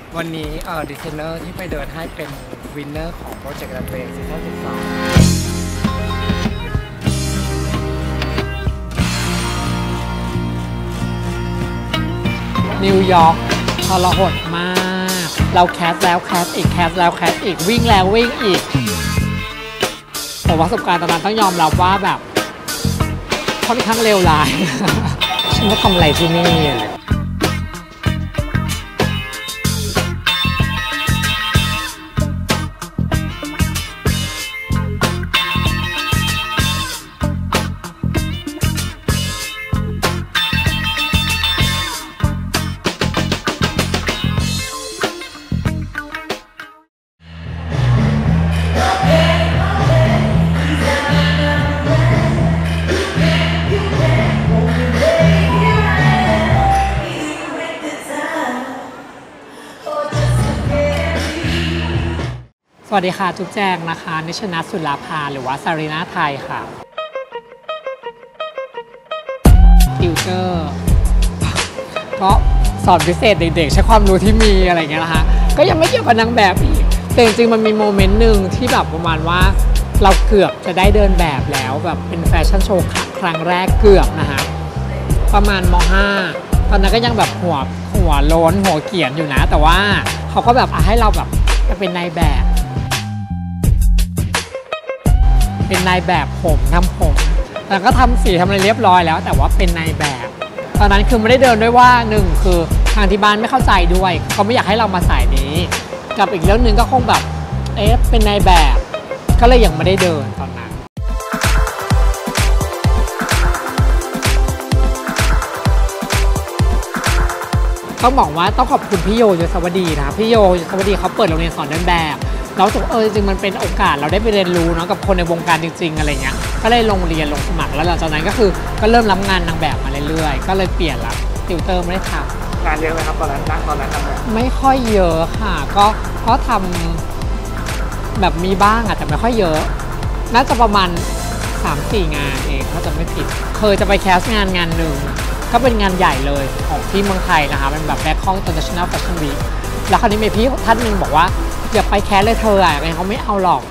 วันนี้ดีไซเนอร์ที่ไปเดินให้เป็นวินเนอร์ของโปรเจกต์รันเวย์ซีซั่น12นิวยอร์กทรหดมากเราแคสแล้วแคสอีกแคสแล้วแคสอีกวิ่งแล้ววิ่งอีกผมประสบการณ์ตอนนั้นต้องยอมรับว่าแบบค่อนข้างเลวร้าย ฉันว่าทำอะไรที่นี่สวัสดีค่ะจุ๊บแจงนะคะนิชนัท สุลาภาหรือว่าซารีนาไทยค่ะติวเตอร์ก็สอนพิเศษเด็กๆใช้ความรู้ที่มีอะไรเงี้ยนะคะก็ยังไม่เกี่ยวกับนางแบบอีกแต่จริงๆมันมีโมเมนต์หนึ่งที่แบบประมาณว่าเราเกือบจะได้เดินแบบแล้วแบบเป็นแฟชั่นโชว์ครั้งแรกเกือบนะคะประมาณม.5 ตอนนั้นก็ยังแบบหัวโล้นหัวเกียนอยู่นะแต่ว่าเขาก็แบบให้เราแบบเป็นนายแบบผมทำผมแล้วก็ทำสีทำอะไรเรียบร้อยแล้วแต่ว่าเป็นนายแบบตอนนั้นคือไม่ได้เดินด้วยว่าหนึ่งคือทางที่บ้านไม่เข้าใจด้วยเขาไม่อยากให้เรามาสายนี้กับอีกเรื่องหนึ่งก็คงแบบเป็นนายแบบก็เลยยังไม่ได้เดินตอนนั้นต้องบอกว่าต้องขอบคุณพี่โยยศวดีนะพี่โยยศวดีเขาเปิดโรงเรียนสอนเดินแบบเราสึกจริงๆมันเป็นโอกาสเราได้ไปเรียนรู้เนาะกับคนในวงการจริงๆอะไรเงี้ยก็เลยลงสมัครแล้วหลังจากนั้นก็คือก็เริ่มรับงานนางแบบมาเรื่อยๆก็เลยเปลี่ยนละติวเตอร์ไม่ได้ทำงานเยอะไหมครับตอนนั้นนางแบบไม่ค่อยเยอะค่ะก็ทำแบบมีบ้างอะแต่ไม่ค่อยเยอะน่าจะประมาณ 3-4 งานเองถ้าจะไม่ผิดเคยจะไปแคสงานหนึ่งก็เป็นงานใหญ่เลยของที่เมืองไทยนะคะเป็นแบบBangkok International Fashion Weekแล้วคราวนี้มีพี่ท่านหนึ่งบอกว่าอย่าไปแคสเลยเธออะไรเขาไม่เอาหรอก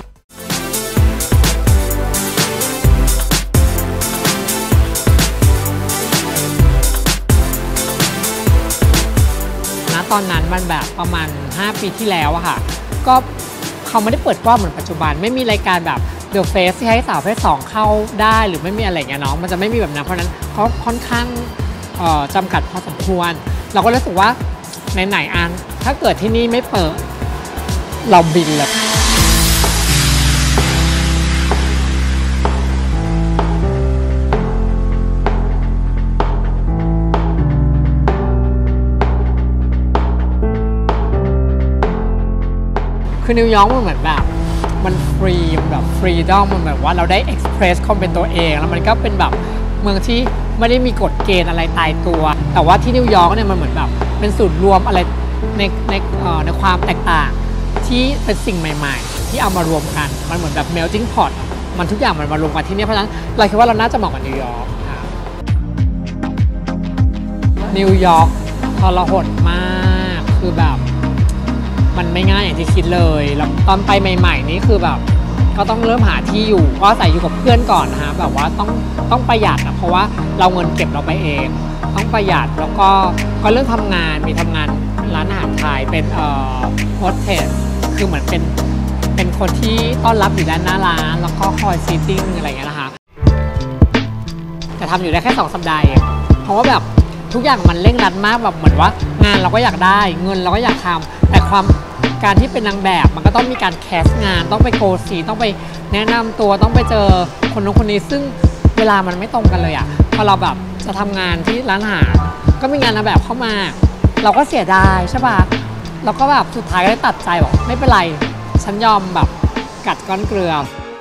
นะตอนนั้นมันแบบประมาณ5 ปีที่แล้วอะค่ะก็เขาไม่ได้เปิดกว้างเหมือนปัจจุบันไม่มีรายการแบบ The Face ที่ให้สาวเพศ2เข้าได้หรือไม่มีอะไรเงี้ยเนาะมันจะไม่มีแบบนั้นเพราะนั้นเขาค่อนข้างจำกัดพอสมควรเราก็รู้สึกว่าไหนอันถ้าเกิดที่นี่ไม่เปิดเราบินเลยคือนิวยอร์กมันเหมือนแบบมันฟรีแบบฟรีดอมมันแบบว่าเราได้เอ็กซ์เพรสความเป็นตัวเองแล้วมันก็เป็นแบบเมืองที่ไม่ได้มีกฎเกณฑ์อะไรตายตัวแต่ว่าที่นิวยอร์กเนี่ยมันเหมือนแบบเป็นศูนย์รวมอะไรในความแตกต่างที่เป็นสิ่งใหม่ๆที่เอามารวมกันมันเหมือนแบบ melting pot มันทุกอย่างมันมารวมกันที่นี่เพราะฉะนั้นเราคิดว่าเราน่าจะเหมาะกับนิวยอร์กค่ะนิวยอร์กทรหดมากคือแบบมันไม่ง่ายอย่างที่คิดเลยแล้วตอนไปใหม่ๆนี่คือแบบก็ต้องเริ่มหาที่อยู่ก็อาศัยอยู่กับเพื่อนก่อนนะคะแบบว่าต้องประหยัดนะเพราะว่าเราเงินเก็บเราไปเองต้องประหยัดแล้วก็เรื่องทำงานมีทำงานร้านอาหารไทยเป็นโฮสเทสคือเหมือนเป็นคนที่ต้อนรับอยู่ด้านหน้าร้านแล้วก็คอยซีติ้งอะไรอย่างเงี้ยนะคะแต่ทำอยู่ได้แค่2 สัปดาห์เองเพราะว่าแบบทุกอย่างมันเร่งรัดมากแบบเหมือนว่างานเราก็อยากได้เงินเราก็อยากทำแต่การที่เป็นนางแบบมันก็ต้องมีการแคสงานต้องไปโกสีต้องไปแนะนำตัวต้องไปเจอคนนู้นคนนี้ซึ่งเวลามันไม่ตรงกันเลยอ่ะพอเราแบบจะทำงานที่ร้านอาหารก็มีงานนางแบบเข้ามาเราก็เสียดายใช่ปะเราก็แบบสุดท้ายก็ได้ตัดใจบอกไม่เป็นไรฉันยอมแบบกัดก้อนเกลือ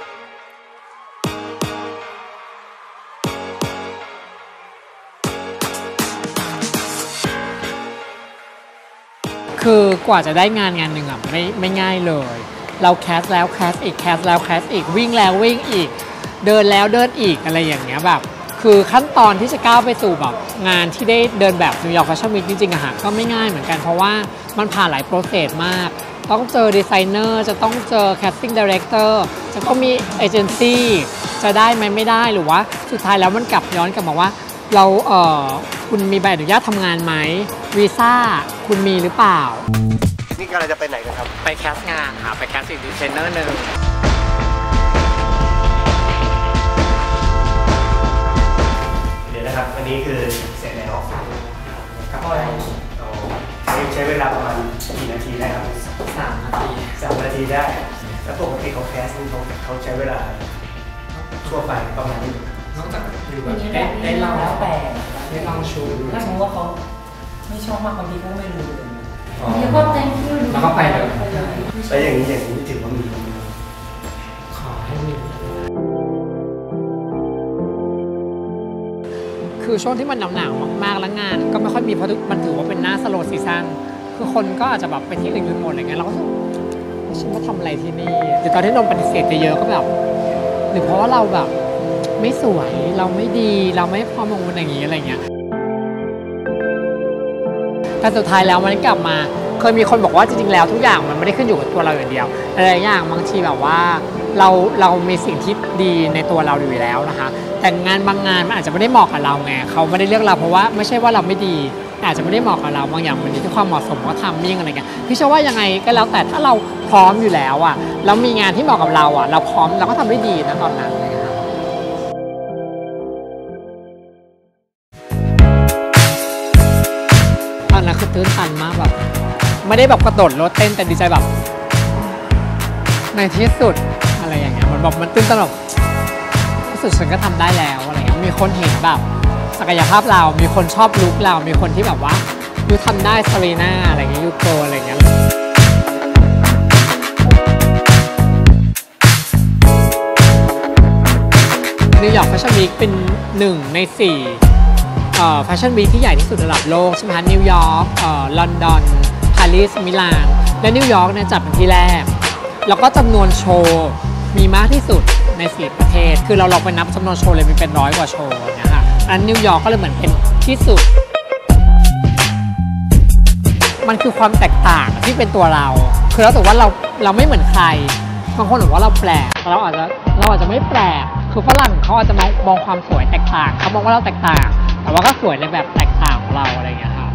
คือกว่าจะได้งานหนึ่งอ่ะไม่ง่ายเลยเราแคสแล้วแคสอีกแคสแล้วแคสอีกวิ่งแล้ววิ่งอีกเดินแล้วเดินอีกอะไรอย่างเงี้ยแบบ คือขั้นตอนที่จะก้าวไปสู่แบบงานที่ได้เดินแบบนิวยอร์กแฟชั่นวีคจริงๆอะค่ะก็ไม่ง่ายเหมือนกันเพราะว่ามันผ่านหลายโปรเซสมากต้องเจอดีไซเนอร์จะต้องเจอแคสติ้งดีเรคเตอร์จะต้องมีเอเจนซี่จะได้ไหมไม่ได้หรือว่าสุดท้ายแล้วมันกลับย้อนกลับมาว่าเราคุณมีใบอนุญาตทำงานไหมวีซ่าคุณมีหรือเปล่านี่กำลังจะไปไหนกันครับไปแคสงานค่ะไปแคสติ้งดีไซเนอร์หนึ่งเดี๋ยวนะครับวันนี้คือเสร็จแล้วครับใช้เวลาประมาณกี่นาทีได้ครับ 3 นาที 3 นาทีได้แล้วปกติเขาแคสนี่เขาใช้เวลาทั่วไปประมาณนี้นอกจากดูแบบได้ลองแต่ได้ลองชูถ้าสมมติว่าเขาไม่ชอบมากบางทีเขาไม่รู้เลยแล้วก็ thank you แล้วก็ไปเลยแล้วอย่างนี้ถือว่ามีขอให้มีคือช่วงที่มันหนาวมากๆแล้วงานก็ไม่ค่อยมีเพราะมันถือว่าเป็นหน้าสโลว์ซีซั่นคือคนก็อาจจะแบบไปที่อื่นกันหมดอะไรเงี้ยเราก็ฉันมาทำอะไรที่นี่แต่ตอนที่นมปฏิเสธเยอะก็แบบหรือเพราะว่าเราแบบไม่สวยเราไม่ดีเราไม่พร้อมลงอย่างนี้อะไรเงี้ยแต่สุดท้ายแล้วมันกลับมาเคยมีคนบอกว่าจริงๆแล้วทุกอย่างมันไม่ได้ขึ้นอยู่กับตัวเราอย่างเดียวหลายอย่างบางทีแบบว่าเรามีสิ่งที่ดีในตัวเราอยู่แล้วนะคะแต่งานบางงานมันอาจจะไม่ได้เหมาะกับเราไงเขาไม่ได้เลือกเราเพราะว่าไม่ใช่ว่าเราไม่ดีอาจจะไม่ได้เหมาะกับเราบางอย่างมันอยู่ที่ความเหมาะสมว่าทำมิ่งอะไรเงี้ยพี่เชื่อว่ายังไงก็แล้วแต่ถ้าเราพร้อมอยู่แล้วอ่ะแล้วมีงานที่เหมาะกับเราอ่ะเราพร้อมเราก็ทำได้ดีนะตอนนั้นเลยค่ะตอนนั้นคือตื้นตันมากแบบไม่ได้แบบกระโดดรถเต้นแต่ดีใจแบบในที่สุดอะไรอย่างเงี้ยมันแบบมันตื้นตันแบบที่สุดฉันก็ทำได้แล้วอะไรเงี้ยมีคนเห็นแบบศักยภาพเรามีคนชอบลุคเรามีคนที่แบบว่ายูทำได้ซารีน่าอะไรเงี้ยยูโกอะไรเงี้ยนิวยอร์กแฟชั่นวีคเป็น1 ใน 4แฟชั่นวีคที่ใหญ่ที่สุดระดับโลกใช่ไหมคะนิวยอร์กลอนดอนปารีสมิลานและนิวยอร์กเนี่ยจัดเป็นที่แรกแล้วก็จำนวนโชว์มีมากที่สุดใน4 ประเทศคือเราลองไปนับจำนวนโชว์เลยมันเป็น100 กว่าโชว์นะคะอันนิวยอร์กก็เลยเหมือนเป็นที่สุดมันคือความแตกต่างที่เป็นตัวเราคือเราแต่ว่าเราไม่เหมือนใครบางคนบอกว่าเราแปลกเราอาจจะไม่แปลกคือฝรั่งเขาอาจจะมองความสวยแตกต่างเขามองว่าเราแตกต่างแต่ว่าก็สวยในแบบแตกต่างของเราอะไรอย่างเงี้ยค่ะ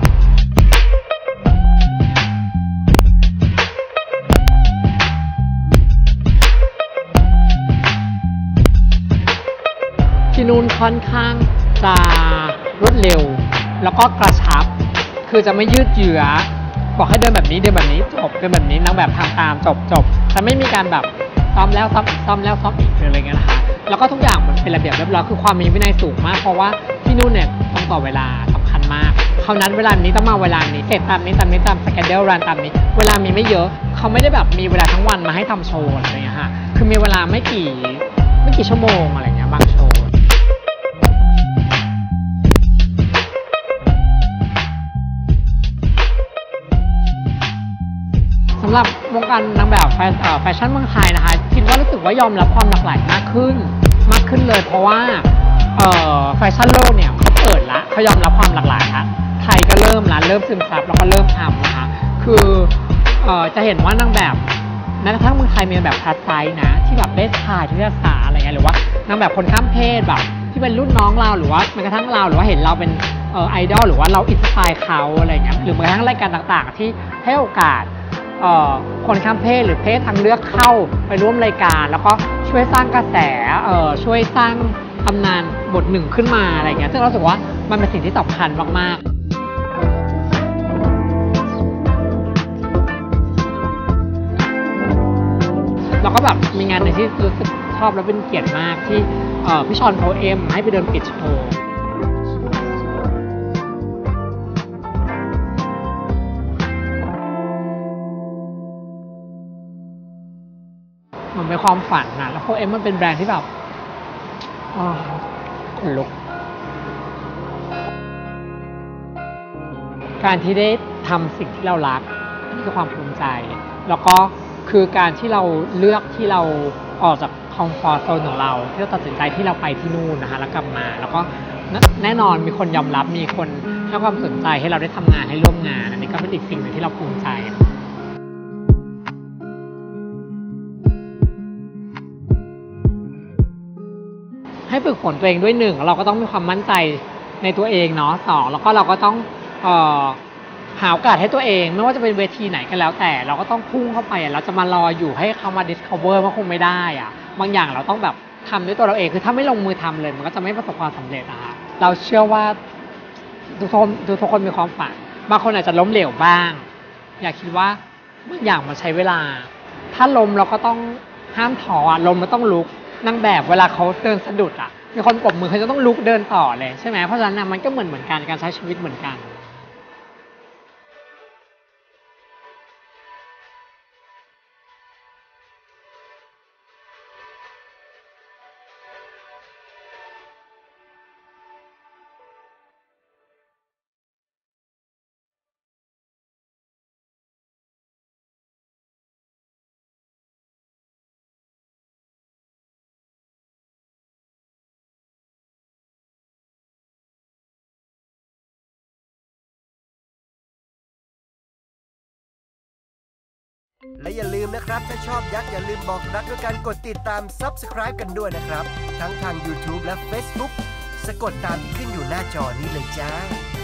ที่นู่นค่อนข้างจะรวดเร็วแล้วก็กระชับคือจะไม่ยืดเยื้อบอกให้เดินแบบนี้จบเดินแบบนี้นางแบบทำตามจบจะไม่มีการแบบซ้อมแล้วซ้อมอีกอะไรเงี้ยนะคะแล้วก็ทุกอย่างมันเป็นระเบียบเรียบร้อยคือความมีวินัยสูงมากเพราะว่าที่นู่นเนี่ยต้องต่อเวลาสำคัญมากเขานัดเวลานี้ต้องมาเวลานี้เสร็จตามนี้ตามสเกจเดลรันตามนี้เวลามีไม่เยอะเขาไม่ได้แบบมีเวลาทั้งวันมาให้ทำโชว์อะไรเงี้ยค่ะคือมีเวลาไม่กี่ชั่วโมงอะไรเงี้ยบางโชว์สำหรับวงการนางแบบแฟชั่นเมืองไทยนะคะคิดว่ารู้สึกว่ายอมรับความหลากหลายมากขึ้นเลยเพราะว่าแฟชั่นโลกเนี่ยเขาเปิดละเขายอมรับความหลากหลายละไทยก็เริ่มซึมซับแล้วก็เริ่มทำนะคะคือจะเห็นว่านางแบบแม้กระทั่งเมืองไทยมีแบบพาร์ทไซส์นะที่แบบได้ถ่ายที่จะสาอะไรเงี้ยหรือว่านางแบบคนข้ามเพศแบบที่เป็นรุ่นน้องเราหรือว่าแม้กระทั่งเราหรือว่าเห็นเราเป็นไอดอลหรือว่าเราอินสไปร์เขาอะไรเงี้ยหรือแม้กระทั่งรายการต่างๆที่ให้โอกาสคนข้ามเพศหรือเพศทางเลือกเข้าไปร่วมรายการแล้วก็ช่วยสร้างกระแสช่วยสร้างตำนานบทหนึ่งขึ้นมาอะไรเงี้ยซึ่งเรารู้สึกว่ามันเป็นสิ่งที่สำคัญมากๆแล้วก็แบบมีงานในที่รู้สึกชอบและเป็นเกียรติมากที่พี่ชอนโพเอมให้ไปเดินปิดโชว์มันเป็นความฝันนะแล้วโพเอมมันเป็นแบรนด์ที่แบบขนลุกการที่ได้ทำสิ่งที่เรารักนี่คือความภูมิใจแล้วก็คือการที่เราเลือกที่เราออกจากคอมฟอร์ตโซนของเราที่เราตัดสินใจที่เราไปที่นู่นนะคะแล้วกลับมาแล้วก็แน่นอนมีคนยอมรับมีคนใให้ความสนใจให้เราได้ทำงานให้ร่วมงานอันนี้ก็เป็นอีกสิ่งหนึ่งที่เราภูมิใจให้ฝึกฝนตัวเองด้วยหนึ่งเราก็ต้องมีความมั่นใจในตัวเองเนาะสองแล้วก็เราก็ต้องหาโอกาสให้ตัวเองไม่ว่าจะเป็นเวทีไหนก็แล้วแต่เราก็ต้องพุ่งเข้าไปเราจะมารออยู่ให้เขามา discover มันคงไม่ได้อะบางอย่างเราต้องแบบทำด้วยตัวเราเองคือถ้าไม่ลงมือทำเลยมันก็จะไม่ประสบความสำเร็จนะคะเราเชื่อว่าทุกคนมีความฝันบางคนอาจจะล้มเหลวบ้างอย่าคิดว่าบางอย่างมันใช้เวลาถ้าล้มเราก็ต้องห้ามท้อล้มเราต้องลุกนางแบบเวลาเขาเดินสะดุดมีคนปรบมือเขาจะต้องลุกเดินต่อเลยใช่ไหมเพราะฉะนั้นมันก็เหมือนกันการใช้ชีวิตเหมือนกันและอย่าลืมนะครับถ้าชอบยักษ์อย่าลืมบอกรักด้วยการกดติดตาม Subscribe กันด้วยนะครับทั้งทาง YouTube และ Facebook สะกดตามที่ขึ้นอยู่หน้าจอนี้เลยจ้า